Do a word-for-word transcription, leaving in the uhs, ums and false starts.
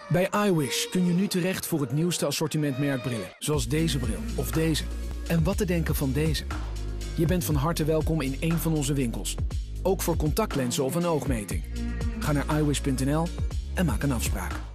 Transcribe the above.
Bij iWish kun je nu terecht voor het nieuwste assortiment merkbrillen, zoals deze bril of deze. En wat te denken van deze? Je bent van harte welkom in een van onze winkels. Ook voor contactlenzen of een oogmeting. Ga naar iWish punt n l en maak een afspraak.